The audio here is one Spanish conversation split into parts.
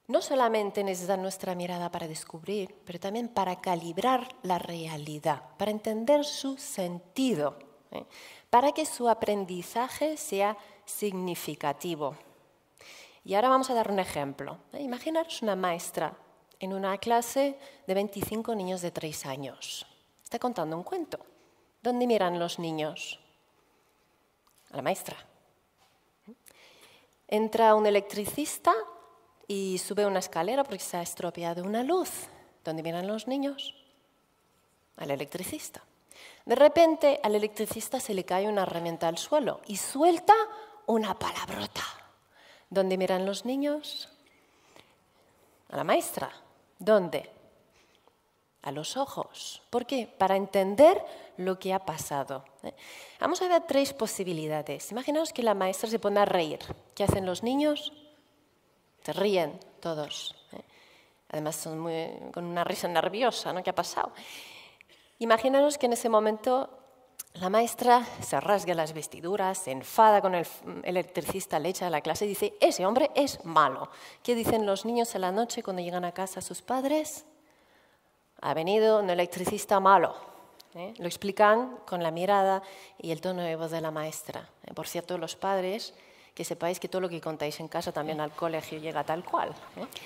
no solamente necesitan nuestra mirada para descubrir, pero también para calibrar la realidad, para entender su sentido, para que su aprendizaje sea significativo. Y ahora vamos a dar un ejemplo. Imaginaros una maestra en una clase de 25 niños de 3 años. Está contando un cuento. ¿Dónde miran los niños? A la maestra. Entra un electricista y sube una escalera porque se ha estropeado una luz. ¿Dónde miran los niños? Al electricista. De repente al electricista se le cae una herramienta al suelo y suelta una palabrota. ¿Dónde miran los niños? A la maestra. ¿Dónde? A los ojos. ¿Por qué? Para entender lo que ha pasado. Vamos a ver 3 posibilidades. Imaginaos que la maestra se pone a reír. ¿Qué hacen los niños? Se ríen todos. Además son con una risa nerviosa, ¿no? ¿Qué ha pasado? Imaginaos que en ese momento la maestra se rasga las vestiduras, se enfada con el electricista, le echa a la clase y dice: ese hombre es malo. ¿Qué dicen los niños en la noche cuando llegan a casa a sus padres? Ha venido un electricista malo. Lo explican con la mirada y el tono de voz de la maestra. Por cierto, los padres, que sepáis que todo lo que contáis en casa también al colegio llega tal cual.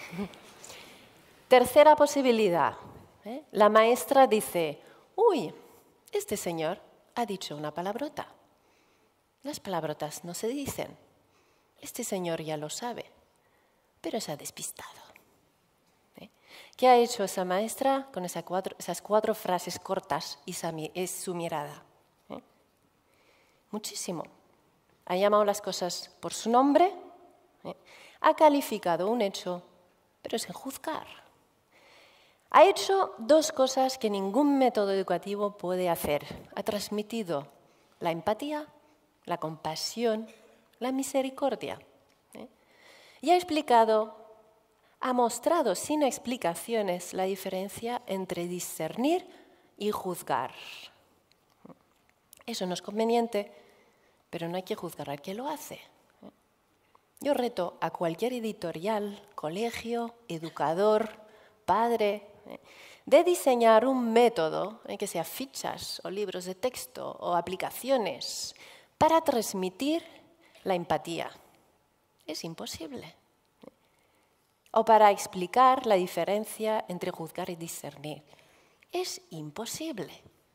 Tercera posibilidad. La maestra dice: uy, este señor ha dicho una palabrota. Las palabrotas no se dicen. Este señor ya lo sabe, pero se ha despistado. ¿Qué ha hecho esa maestra con esas 4 frases cortas y es su mirada? Muchísimo. Ha llamado las cosas por su nombre, ha calificado un hecho, pero sin juzgar. Ha hecho 2 cosas que ningún método educativo puede hacer. Ha transmitido la empatía, la compasión, la misericordia. Y ha mostrado sin explicaciones la diferencia entre discernir y juzgar. Eso no es conveniente, pero no hay que juzgar al que lo hace. Yo reto a cualquier editorial, colegio, educador, padre, de diseñar un método, que sea fichas o libros de texto o aplicaciones, para transmitir la empatía. Es imposible. O para explicar la diferencia entre juzgar y discernir. Es imposible.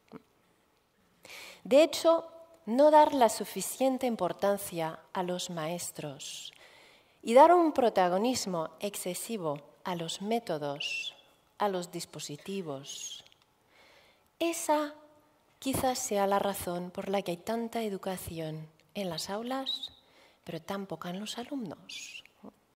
De hecho, no dar la suficiente importancia a los maestros y dar un protagonismo excesivo a los métodos, a los dispositivos. Esa quizás sea la razón por la que hay tanta educación en las aulas, pero tan poca en los alumnos.